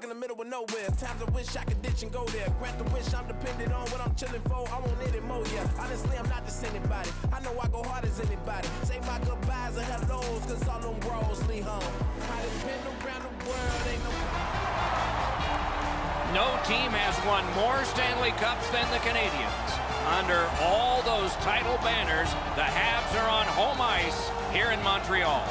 stuck in the middle of nowhere. Times I wish I could ditch and go there. Grant the wish I'm dependent on what I'm chilling for. I want it more, yeah. Honestly, I'm not just anybody. I know I go hard as anybody. Say my goodbyes and hellos, cause all them bros leave home. I depend around the world, ain't no. No team has won more Stanley Cups than the Canadiens. Under all those title banners, the Habs are on home ice here in Montreal.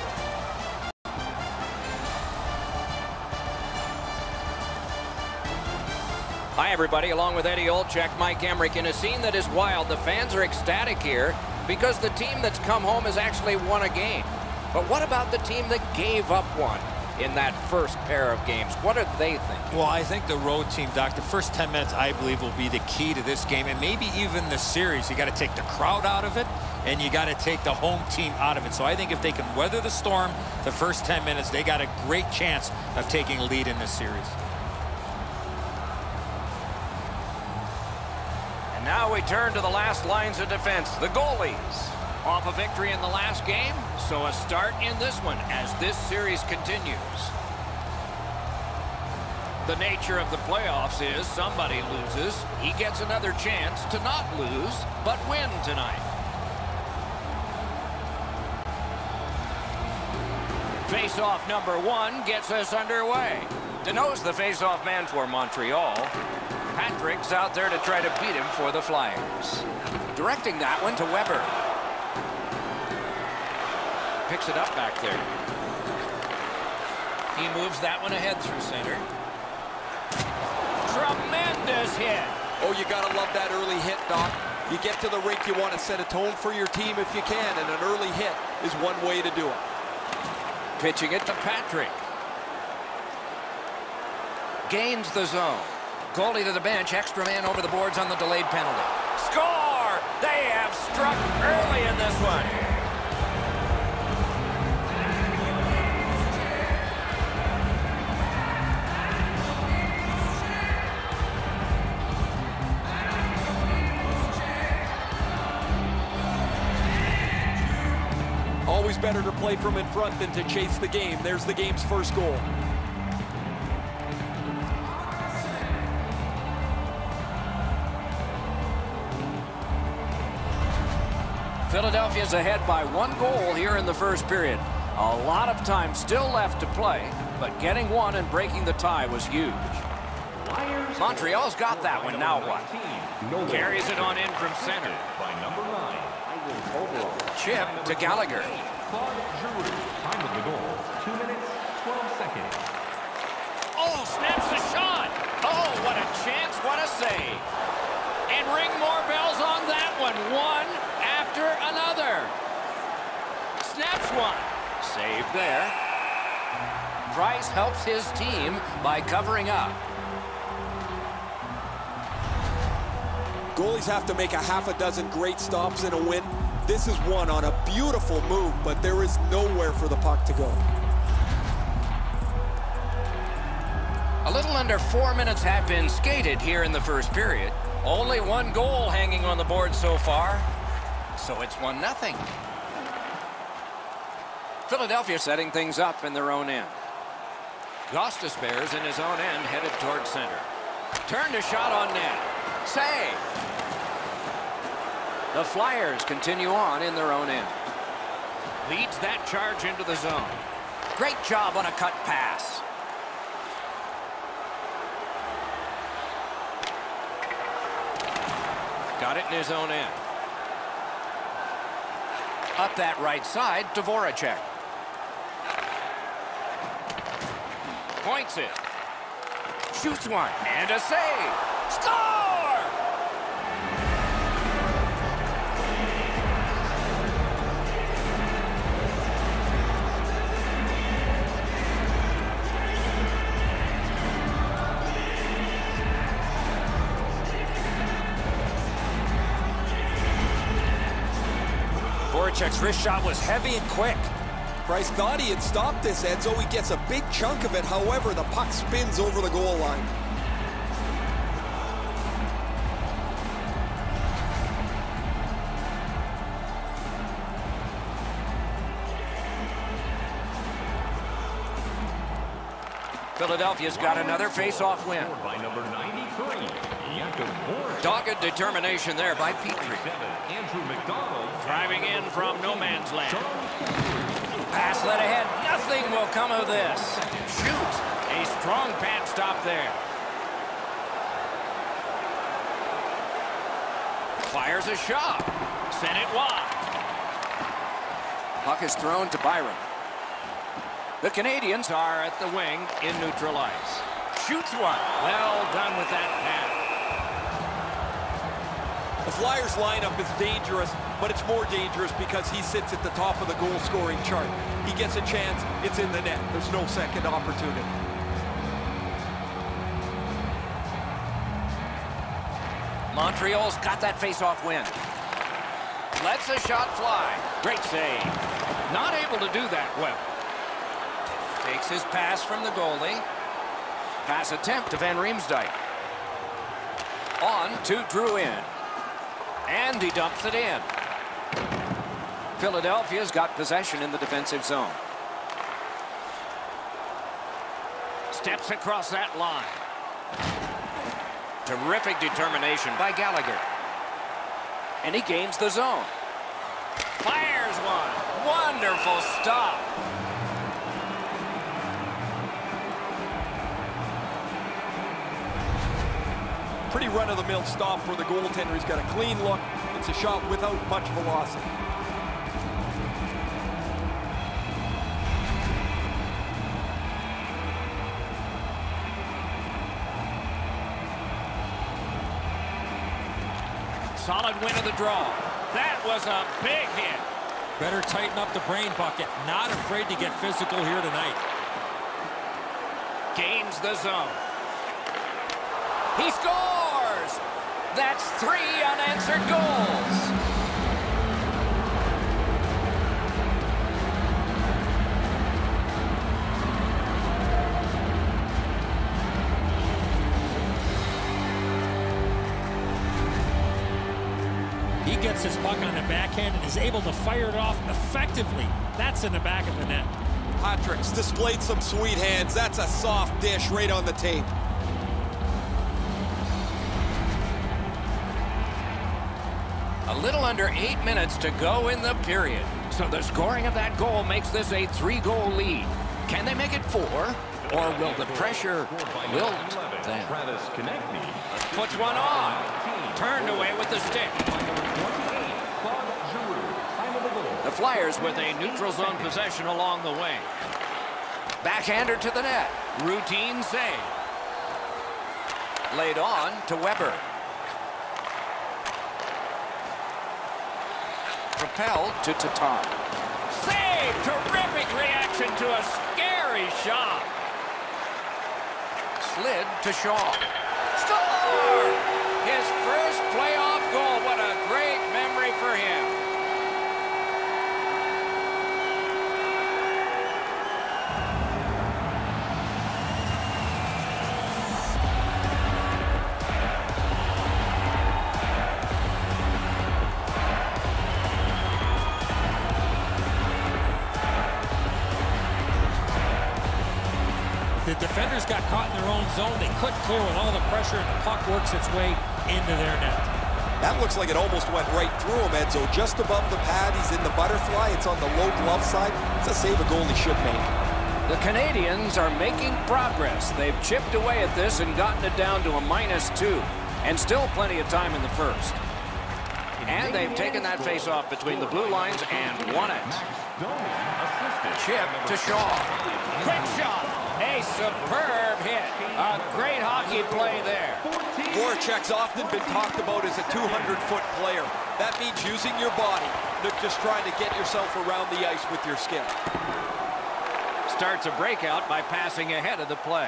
Hi, everybody. Along with Eddie Olczyk, Mike Emrick, in a scene that is wild. The fans are ecstatic here because the team that's come home has actually won a game. But what about the team that gave up one in that first pair of games? What do they think? Well, I think the road team, Doc, the first 10 minutes, I believe, will be the key to this game, and maybe even the series. You got to take the crowd out of it, and you got to take the home team out of it. So I think if they can weather the storm the first 10 minutes, they got a great chance of taking a lead in this series. And now we turn to the last lines of defense, the goalies. Off a victory in the last game, so a start in this one as this series continues. The nature of the playoffs is somebody loses. He gets another chance to not lose, but win tonight. Face-off number one gets us underway. Danault's the face-off man for Montreal. Patrick's out there to try to beat him for the Flyers. Directing that one to Weber. Picks it up back there. He moves that one ahead through center. Tremendous hit. Oh, you got to love that early hit, Doc. You get to the rink, you want to set a tone for your team if you can, and an early hit is one way to do it. Pitching it to Patrick. Gains the zone. Goalie to the bench, extra man over the boards on the delayed penalty. Score! They have struck early in this one. Always better to play from in front than to chase the game. There's the game's first goal. Philadelphia's ahead by 1 goal here in the first period. A lot of time still left to play, but getting one and breaking the tie was huge. Montreal's got that one. Now what? Carries it on in from center. Chip to Gallagher. Time of the goal, 2 minutes, 12 seconds. Oh, snaps a shot. Oh, what a chance, what a save. And ring more bells on that one. One after another. Snaps one. Save there. Price helps his team by covering up. Goalies have to make a half a dozen great stops in a win. This is one on a beautiful move, but there is nowhere for the puck to go. A little under 4 minutes have been skated here in the first period. Only 1 goal hanging on the board so far, so it's 1-0. Philadelphia setting things up in their own end. Gostisbehere's in his own end, headed toward center. Turned a shot on net. Save. The Flyers continue on in their own end. Leads that charge into the zone. Great job on a cut pass. Got it in his own end. Up that right side to Voracek. Points it. Shoots one. And a save. Score! Voracek's wrist shot was heavy and quick. Price thought he had stopped this, Edzo. He gets a big chunk of it. However, the puck spins over the goal line. Philadelphia's got another face-off win. By number 93, Jakub Voracek. Dogged determination there by Petrie. Andrew McDonald. Driving in from no man's land. Pass led ahead. Nothing will come of this. Shoots. A strong pad stop there. Fires a shot. Sent it wide. Puck is thrown to Byron. The Canadians are at the wing in neutral ice. Shoots one. Well done with that pass. The Flyers lineup is dangerous, but it's more dangerous because he sits at the top of the goal-scoring chart. He gets a chance, it's in the net. There's no second opportunity. Montreal's got that face-off win. Lets a shot fly. Great save. Not able to do that well. Takes his pass from the goalie. Pass attempt to Van Riemsdyk. On to Drouin. And he dumps it in. Philadelphia's got possession in the defensive zone. Steps across that line. Terrific determination by Gallagher. And he gains the zone. Fires one. Wonderful stop. Pretty run-of-the-mill stop for the goaltender. He's got a clean look. It's a shot without much velocity. Solid win of the draw. That was a big hit. Better tighten up the brain bucket. Not afraid to get physical here tonight. Gains the zone. He scores! That's 3 unanswered goals. He gets his puck on the backhand and is able to fire it off effectively. That's in the back of the net. Patrick's displayed some sweet hands. That's a soft dish right on the tape. A little under 8 minutes to go in the period. So the scoring of that goal makes this a 3-goal lead. Can they make it 4? Or will the pressure wilt them? Travis Konechny. Puts one on. Turned away with the stick. The Flyers with a neutral zone possession along the way. Backhander to the net. Routine save. Laid on to Weber. Propelled to Tatar. Save! Terrific reaction to a scary shot. Slid to Shaw. Score! His first playoff goal. What a great memory for him. The defenders got caught in their own zone. They couldn't clear with all the pressure, and the puck works its way into their net. That looks like it almost went right through him, Enzo. Just above the pad, he's in the butterfly. It's on the low glove side. It's a save a goalie should make. The Canadians are making progress. They've chipped away at this and gotten it down to a -2. And still plenty of time in the first. And they've taken that face-off between the blue lines and won it. Chip to Shaw. Quick shot. A superb hit. A great hockey play there. Voracek's often been talked about as a 200-foot player. That means using your body, not just trying to get yourself around the ice with your skill. Starts a breakout by passing ahead of the play.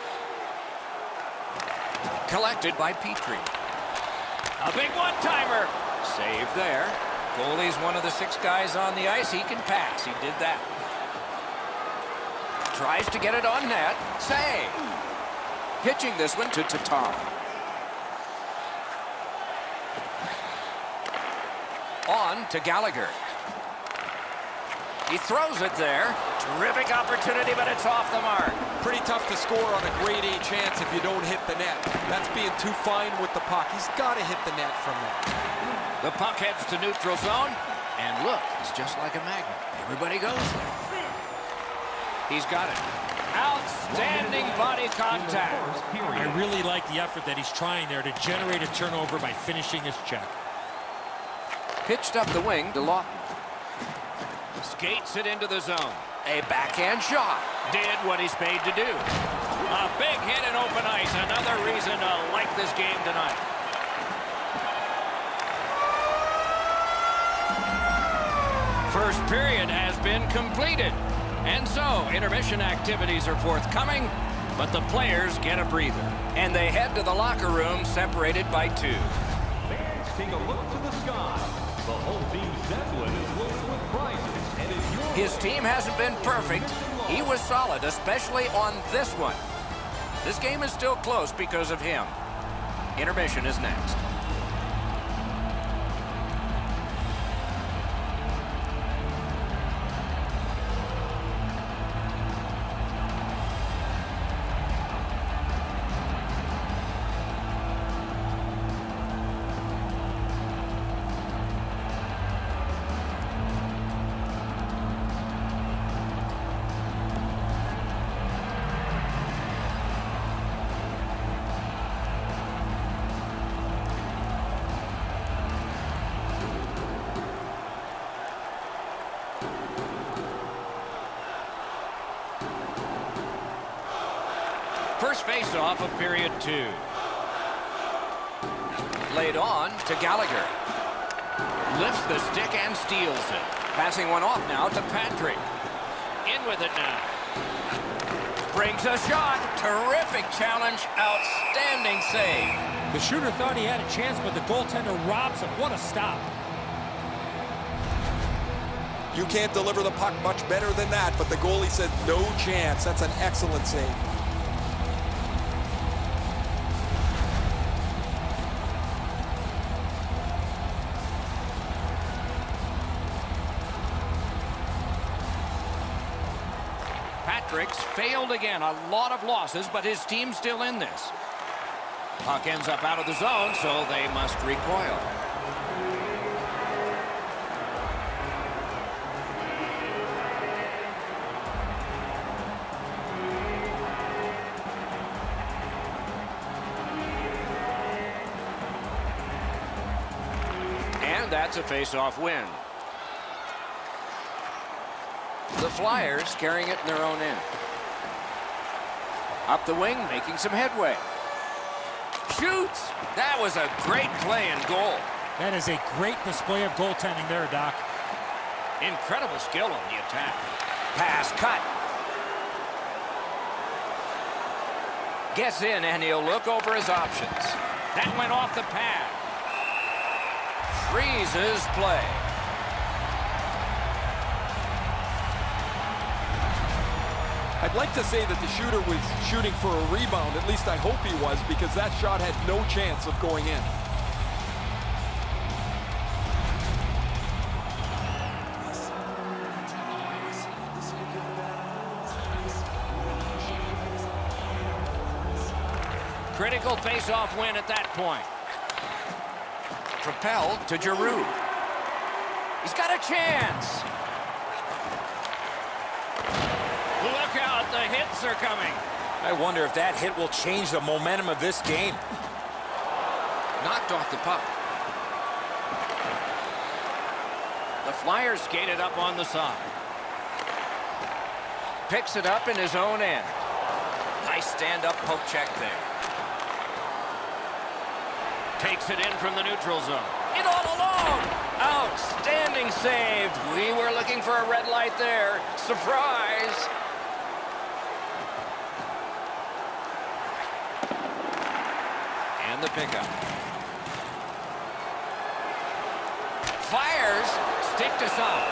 Collected by Petrie. A big one-timer. Save there. Goalie's one of the 6 guys on the ice. He can pass. He did that. Tries to get it on net. Save. Pitching this one to Tatar. On to Gallagher. He throws it there. Terrific opportunity, but it's off the mark. Pretty tough to score on a grade A chance if you don't hit the net. That's being too fine with the puck. He's got to hit the net from there. The puck heads to neutral zone. And look, it's just like a magnet. Everybody goes there. He's got it. Outstanding body contact. I really like the effort that he's trying there to generate a turnover by finishing his check. Pitched up the wing to Lawton. Skates it into the zone. A backhand shot. Did what he's paid to do. A big hit in open ice. Another reason to like this game tonight. First period has been completed. And so, intermission activities are forthcoming, but the players get a breather. And they head to the locker room separated by 2. Fans, take a look to the sky. The whole team's Zeppelin is loaded with prizes and is yours. His team hasn't been perfect. He was solid, especially on this one. This game is still close because of him. Intermission is next. First face-off of period 2. Laid on to Gallagher. Lifts the stick and steals it. Passing one off now to Patrick. In with it now. Brings a shot. Terrific challenge. Outstanding save. The shooter thought he had a chance, but the goaltender robs him. What a stop. You can't deliver the puck much better than that, but the goalie said no chance. That's an excellent save. Patrick's failed again. A lot of losses, but his team's still in this. Puck ends up out of the zone, so they must recoil. And that's a face-off win. The Flyers carrying it in their own end. Up the wing, making some headway. Shoots! That was a great play and goal. That is a great display of goaltending there, Doc. Incredible skill on the attack. Pass cut. Gets in, and he'll look over his options. That went off the pad. Freezes play. I'd like to say that the shooter was shooting for a rebound. At least I hope he was, because that shot had no chance of going in. Critical face-off win at that point. Propelled to Giroux. He's got a chance. Look out, the hits are coming. I wonder if that hit will change the momentum of this game. Knocked off the puck. The Flyers skated up on the side. Picks it up in his own end. Nice stand-up poke check there. Takes it in from the neutral zone. In all alone! Outstanding save. We were looking for a red light there. Surprise! And the pickup. Fires. Sticked us up.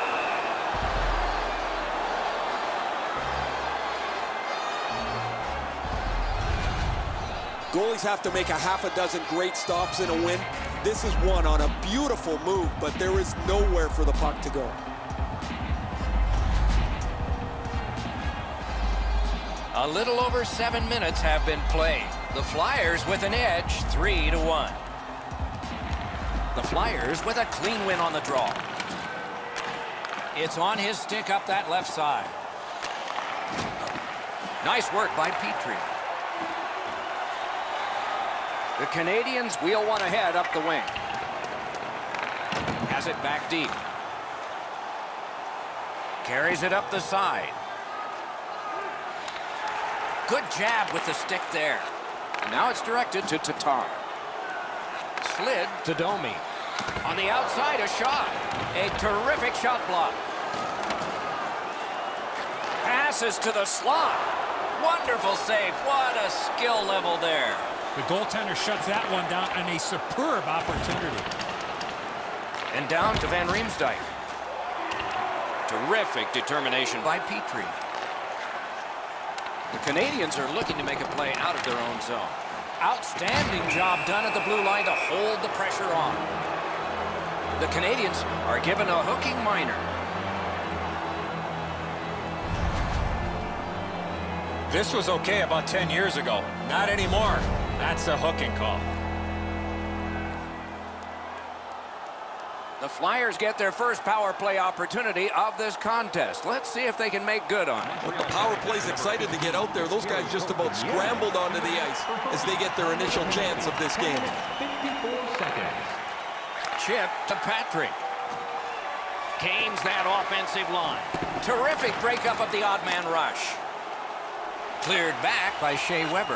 Goalies have to make a half a dozen great stops in a win. This is one on a beautiful move, but there is nowhere for the puck to go. A little over 7 minutes have been played. The Flyers with an edge, 3-1. The Flyers with a clean win on the draw. It's on his stick up that left side. Nice work by Petrie. The Canadians wheel one ahead up the wing. Has it back deep. Carries it up the side. Good jab with the stick there. And now it's directed to Tatar. Slid to Domi. On the outside, a shot. A terrific shot block. Passes to the slot. Wonderful save. What a skill level there. The goaltender shuts that one down, and a superb opportunity. And down to Van Riemsdyk. Terrific determination by Petrie. The Canadians are looking to make a play out of their own zone. Outstanding job done at the blue line to hold the pressure on. The Canadians are given a hooking minor. This was okay about 10 years ago. Not anymore. That's a hooking call. The Flyers get their first power play opportunity of this contest. Let's see if they can make good on it. With the power play's excited to get out there, those guys just about scrambled onto the ice as they get their initial chance of this game. 54 seconds. Chip to Patrick. Gains that offensive line. Terrific breakup of the odd man rush. Cleared back by Shea Weber.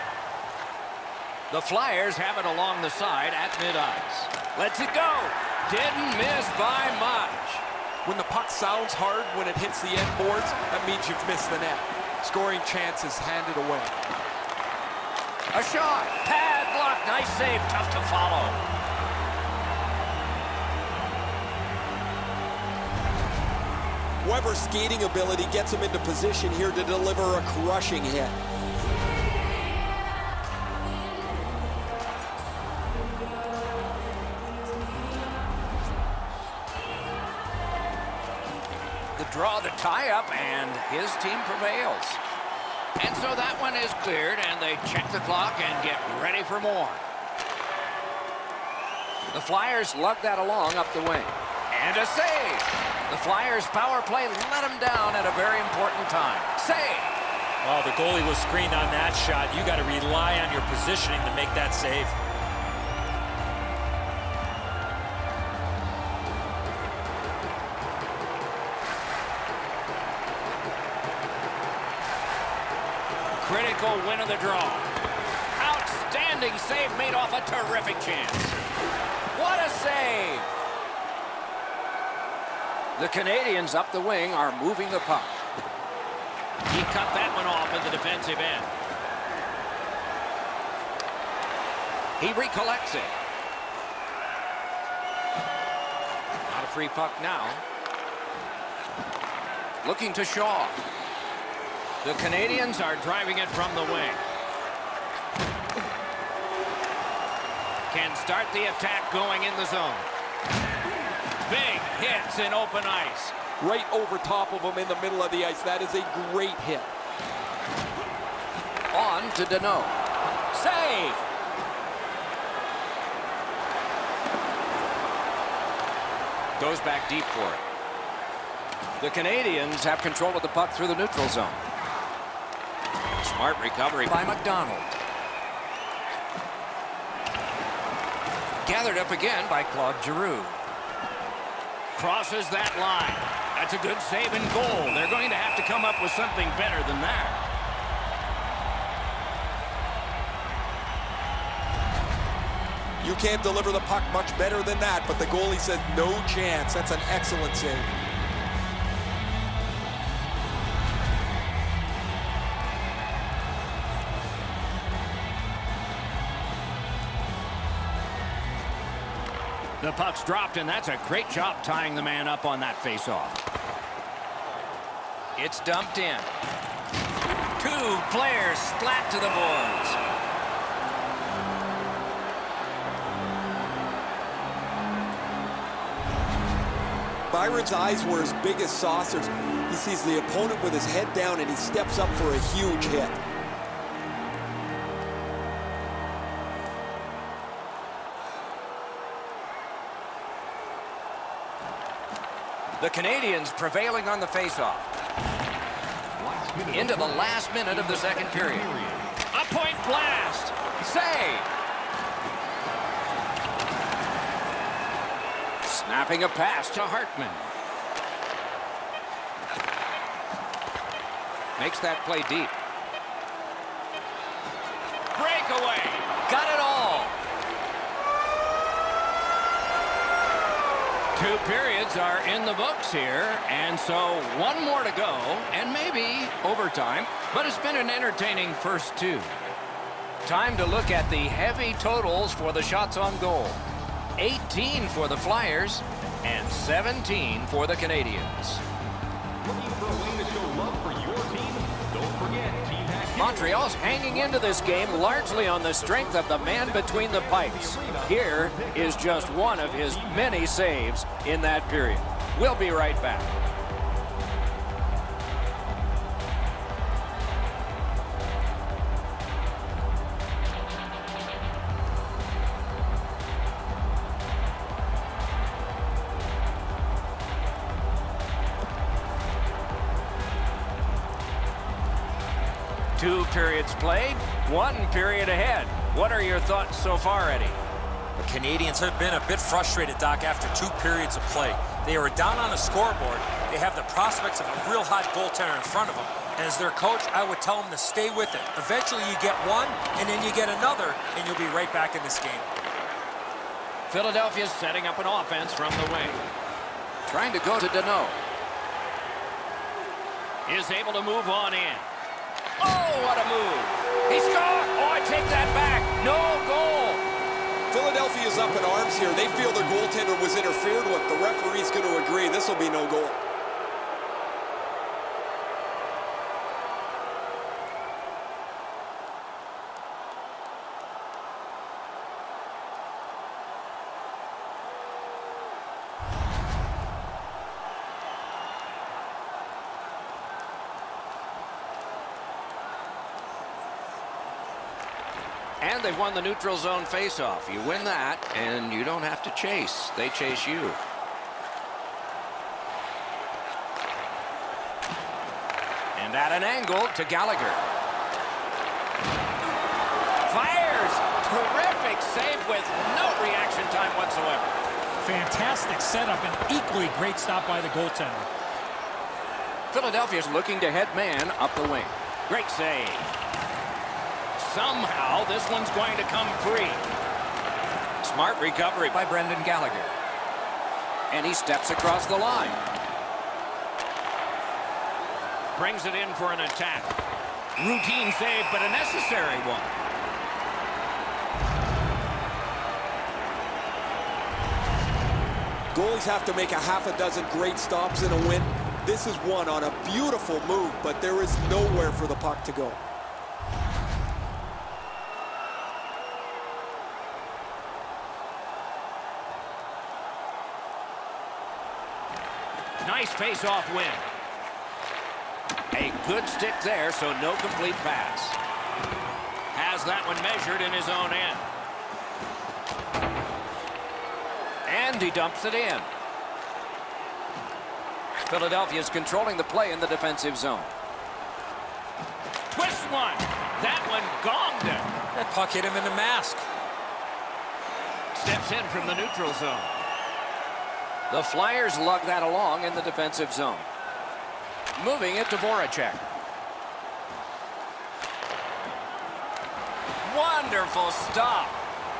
The Flyers have it along the side at mid-ice. Lets it go. Didn't miss by much. When the puck sounds hard when it hits the end boards, that means you've missed the net. Scoring chances handed away. A shot. Pad block. Nice save. Tough to follow. Weber's skating ability gets him into position here to deliver a crushing hit. The draw, the tie-up, and his team prevails. And so that one is cleared, and they check the clock and get ready for more. The Flyers lug that along up the wing. And a save. The Flyers' power play let them down at a very important time. Save. Well, the goalie was screened on that shot. You got to rely on your positioning to make that save. Critical win of the draw. Outstanding save made off a terrific chance. What a save! The Canadians up the wing are moving the puck. He cut that one off at the defensive end. He recollects it. Not a free puck now. Looking to Shaw. The Canadians are driving it from the wing. Can start the attack going in the zone. Big hits in open ice. Right over top of him in the middle of the ice. That is a great hit. On to Danault. Save! Goes back deep for it. The Canadians have control of the puck through the neutral zone. Smart recovery by McDonald. Gathered up again by Claude Giroux. Crosses that line. That's a good save and goal. They're going to have to come up with something better than that. You can't deliver the puck much better than that, but the goalie says no chance. That's an excellent save. The puck's dropped, and that's a great job tying the man up on that faceoff. It's dumped in. Two players splat to the boards. Byron's eyes were as big as saucers. He sees the opponent with his head down, and he steps up for a huge hit. The Canadians prevailing on the faceoff. Into the last minute of the second period. A point blast. Save. Snapping a pass to Hartman. Makes that play deep. Breakaway. Got it all. 2 periods are in the books here, and so 1 more to go, and maybe overtime, but it's been an entertaining first 2. Time to look at the heavy totals for the shots on goal. 18 for the Flyers and 17 for the Canadians. Looking for a way to show love for your team? Don't forget, Team Hack. Montreal's hanging into this game largely on the strength of the man between the pipes. Here is just one of his many saves in that period. We'll be right back. Two periods played, 1 period ahead. What are your thoughts so far, Eddie? The Canadians have been a bit frustrated, Doc, after 2 periods of play. They were down on the scoreboard. They have the prospects of a real hot goaltender in front of them. And as their coach, I would tell them to stay with it. Eventually you get one, and then you get another, and you'll be right back in this game. Philadelphia's setting up an offense from the wing. Trying to go to Danault. Is able to move on in. Oh, what a move. He scored. Oh, I take that back. No goal. Philadelphia's up in arms here. They feel their goaltender was interfered with. The referee's going to agree. This will be no goal. And they've won the neutral zone faceoff. You win that, and you don't have to chase. They chase you. And at an angle to Gallagher. Fires! Terrific save with no reaction time whatsoever. Fantastic setup and equally great stop by the goaltender. Philadelphia's looking to head man up the wing. Great save. Somehow, this one's going to come free. Smart recovery by Brendan Gallagher. And he steps across the line. Brings it in for an attack. Routine save, but a necessary one. Goalies have to make a half a dozen great stops in a win. This is one on a beautiful move, but there is nowhere for the puck to go. Nice face-off win. A good stick there, so no complete pass. Has that one measured in his own end. And he dumps it in. Philadelphia's controlling the play in the defensive zone. Twist one. That one gonged him. That puck hit him in the mask. Steps in from the neutral zone. The Flyers lug that along in the defensive zone. Moving it to Voracek. Wonderful stop.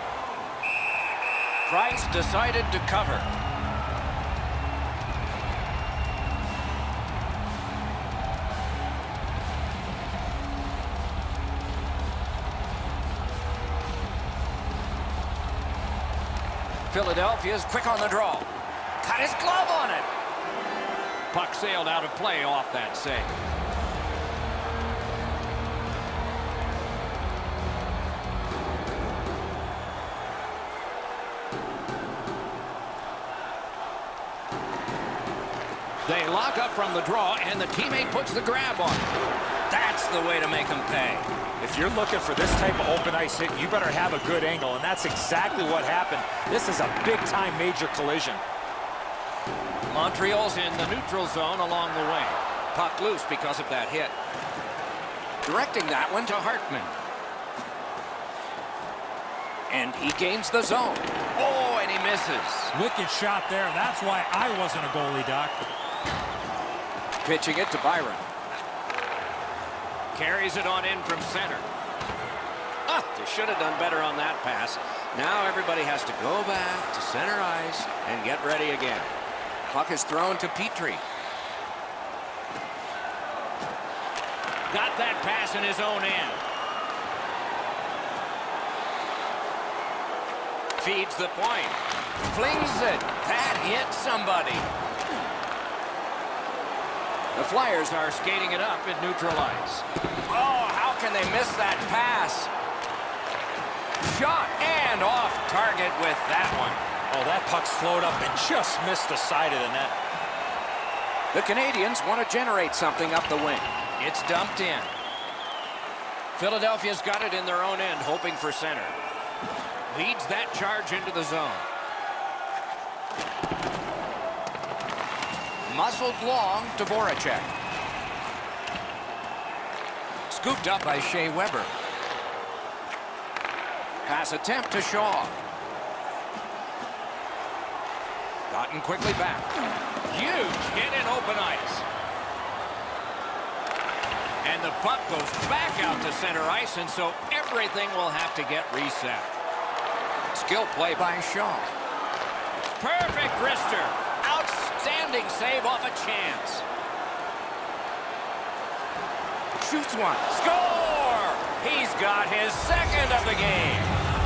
Price decided to cover. Philadelphia's quick on the draw. Got his glove on it. Puck sailed out of play off that save. They lock up from the draw, and the teammate puts the grab on. That's the way to make them pay. If you're looking for this type of open ice hit, you better have a good angle, and that's exactly what happened. This is a big-time major collision. Montreal's in the neutral zone along the way. Puck loose because of that hit. Directing that one to Hartman. And he gains the zone. Oh, and he misses. Wicked shot there. That's why I wasn't a goalie, Doc. Pitching it to Byron. Carries it on in from center. They should have done better on that pass. Now everybody has to go back to center ice and get ready again. Puck is thrown to Petrie. Got that pass in his own end. Feeds the point. Flings it. That hit somebody. The Flyers are skating it up at neutral ice. Oh, how can they miss that pass? Shot and off target with that one. Oh, that puck slowed up and just missed the side of the net. The Canadians want to generate something up the wing. It's dumped in. Philadelphia's got it in their own end, hoping for center. Leads that charge into the zone. Muscled long to Voracek. Scooped up by Shea Weber. Pass attempt to Shaw. Gotten quickly back. Huge hit in open ice. And the puck goes back out to center ice, and so everything will have to get reset. Skill play by Shaw. Perfect wrister. Outstanding save off a chance. Shoots one. Score! He's got his second of the game.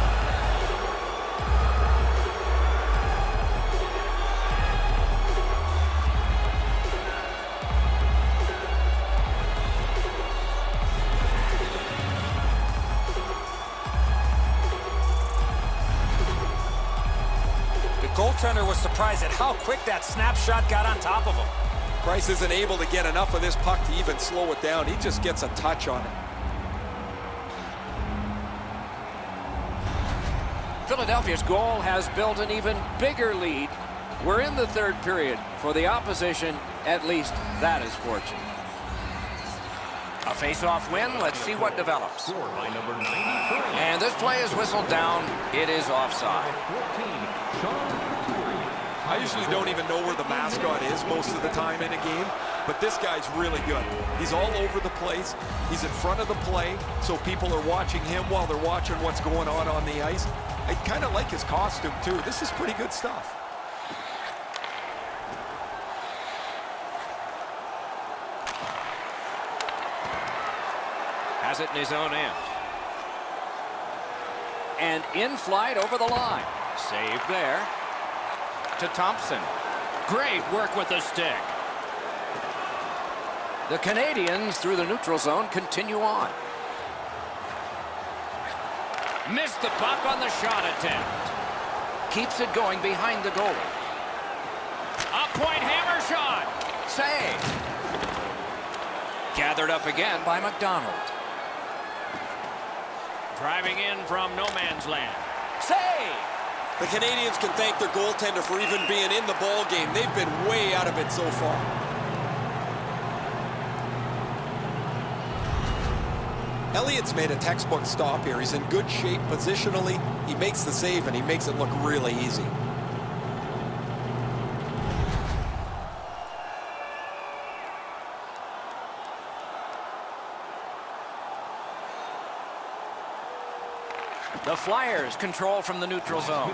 Goaltender was surprised at how quick that snapshot got on top of him. Price isn't able to get enough of this puck to even slow it down. He just gets a touch on it. Philadelphia's goal has built an even bigger lead. We're in the third period. For the opposition, at least that is fortunate. A face-off win. Let's see what develops. And this play is whistled down. It is offside. I usually don't even know where the mascot is most of the time in a game, but this guy's really good. He's all over the place. He's in front of the play, so people are watching him while they're watching what's going on the ice. I kind of like his costume, too. This is pretty good stuff. Has it in his own end. And in flight over the line. Save there. To Thompson. Great work with the stick. The Canadians through the neutral zone continue on. Missed the puck on the shot attempt. Keeps it going behind the goal. A point hammer shot. Save. Gathered up again by McDonald. Driving in from no man's land. Save. The Canadians can thank their goaltender for even being in the ball game. They've been way out of it so far. Elliott's made a textbook stop here. He's in good shape positionally. He makes the save, and he makes it look really easy. The Flyers control from the neutral zone.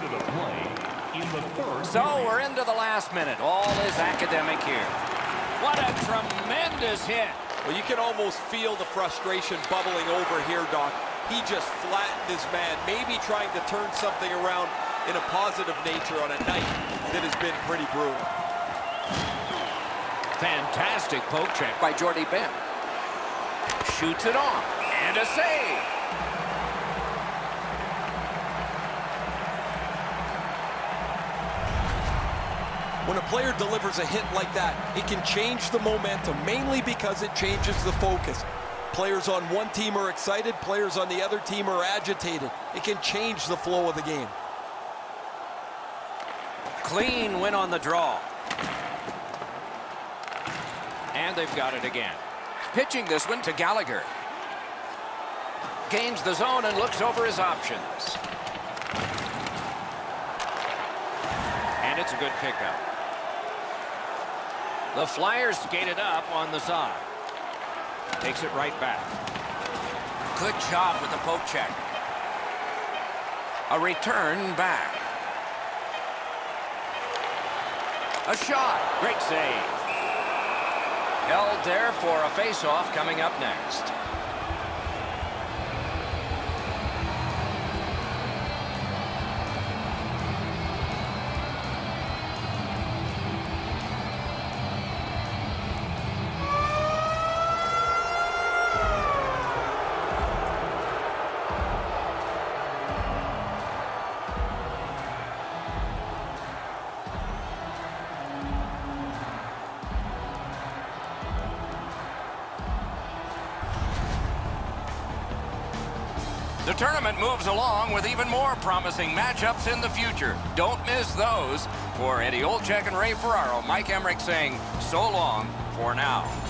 So we're into the last minute. All is academic here. What a tremendous hit. Well, you can almost feel the frustration bubbling over here, Doc. He just flattened his man, maybe trying to turn something around in a positive nature on a night that has been pretty brutal. Fantastic poke check by Jordy Ben. Shoots it on. And a save. When a player delivers a hit like that, it can change the momentum, mainly because it changes the focus. Players on one team are excited, players on the other team are agitated. It can change the flow of the game. Clean win on the draw. And they've got it again. Pitching this one to Gallagher. Gains the zone and looks over his options. And it's a good pickup. The Flyers skated up on the side. Takes it right back. Good job with the poke check. A return back. A shot. Great save. Held there for a face-off coming up next. The tournament moves along with even more promising matchups in the future. Don't miss those. For Eddie Olczyk and Ray Ferraro, Mike Emrick saying so long for now.